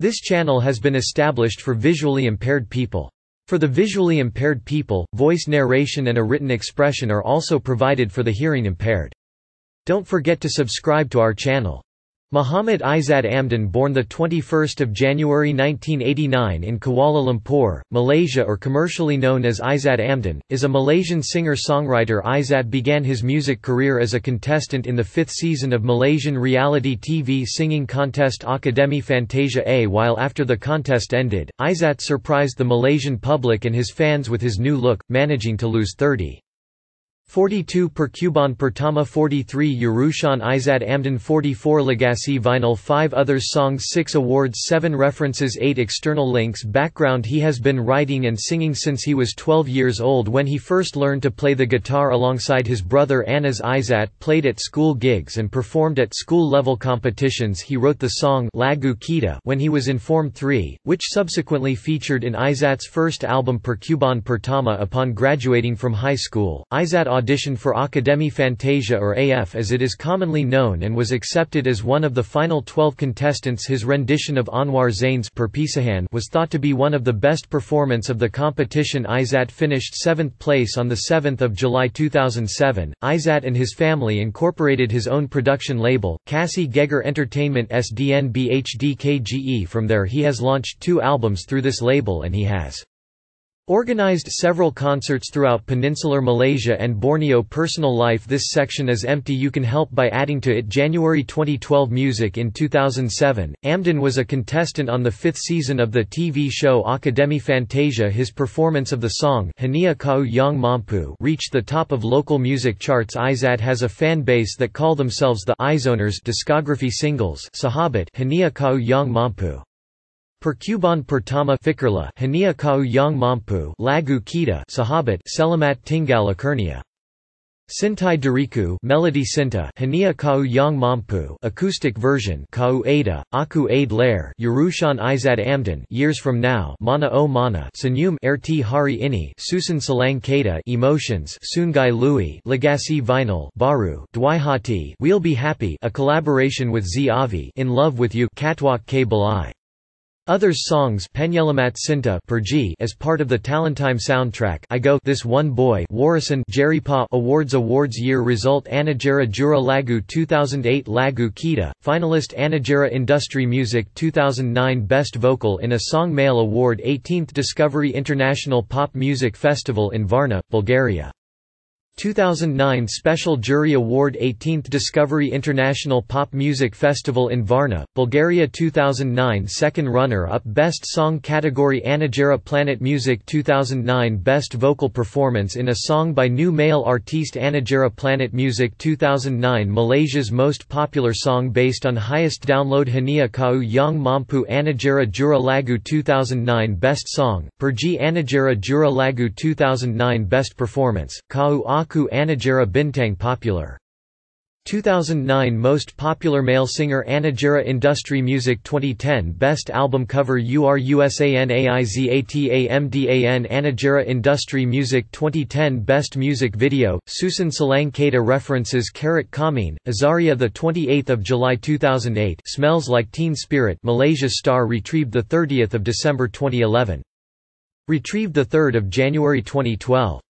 This channel has been established for visually impaired people. For the visually impaired people, voice narration and a written expression are also provided for the hearing impaired. Don't forget to subscribe to our channel. Muhammad Aizat Amdan, born 21 January 1989 in Kuala Lumpur, Malaysia, or commercially known as Aizat Amdan, is a Malaysian singer-songwriter. Aizat began his music career as a contestant in the 5th season of Malaysian reality TV singing contest Akademi Fantasia A. While after the contest ended, Aizat surprised the Malaysian public and his fans with his new look, managing to lose 42 Percubaan Pertama 43 Urusan Aizat Amdan 44 Legasi Vinyl 5 others songs 6 awards 7 references 8 external links Background He has been writing and singing since he was 12 years old when he first learned to play the guitar alongside his brother Anas. Aizat played at school gigs and performed at school-level competitions. He wrote the song Lagu Kita when he was in Form 3, which subsequently featured in Aizat's first album Percubaan Pertama. Upon graduating from high school, Aizat auditioned for Akademi Fantasia, or AF as it is commonly known, and was accepted as one of the final 12 contestants. His rendition of Anwar Zain's Perpisahan was thought to be one of the best performance of the competition. Aizat finished 7th place on 7 July 2007. Aizat and his family incorporated his own production label, Kasih Geger Entertainment SDN BHDKGE. From there he has launched 2 albums through this label, and he has organized several concerts throughout peninsular Malaysia and Borneo. Personal life. This section is empty. You can help by adding to it. January 2012 Music. In 2007, Amdan was a contestant on the 5th season of the TV show Akademi Fantasia. His performance of the song Hania Kau Yang Mampu reached the top of local music charts. Aizat has a fan base that call themselves the Aizoners. Discography singles Sahabat Hania Kau Yang Mampu, Percubaan Pertama Fikirlah Hania Kau Yang Mampu, Lagu Kita Sahabat Selamat Tinggal Akhirnya, Sintai Diriku Melody Cinta Hania Kau Yang Mampu, acoustic version Kau Ada, Aku Ade Lair, Urusan Aizat Amdan Years From Now, Mana O Mana, Senyum RT Hari Ini, Susun Selang Kata Emotions, Sungai Lui, Legasi Vinyl Baru, Dwihati We'll Be Happy, a collaboration with Z Avi, In Love With You, Katwak K Balai. Others songs Penyelamat Cinta Pergi as part of the Talentime soundtrack I Go This One Boy Warisan Jeripah Awards Year Result Anajara Jura Lagu 2008 Lagu Kita, finalist Anajara Industry Music 2009 Best Vocal in a Song Male Award 18th Discovery International Pop Music Festival in Varna, Bulgaria 2009 Special Jury Award 18th Discovery International Pop Music Festival in Varna, Bulgaria 2009 Second runner-up Best Song category Anajara Planet Music 2009 Best Vocal Performance in a Song by New Male Artiste Anajara Planet Music 2009 Malaysia's most popular song based on highest download Hania Kau Yang Mampu Anajara Jura Lagu 2009 Best Song, Pergi Anajara Jura Lagu 2009 Best Performance, Kau Aku Anajara Bintang Popular 2009 Most Popular Male Singer Anajara Industry Music 2010 Best Album Cover URUSANAIZATAMDAN Anajara Industry Music 2010 Best Music Video, Susun Selang Kata References Karat Kamin, Azaria 28 July 2008 Smells Like Teen Spirit Malaysia Star retrieved 30 December 2011. Retrieved 3 January 2012.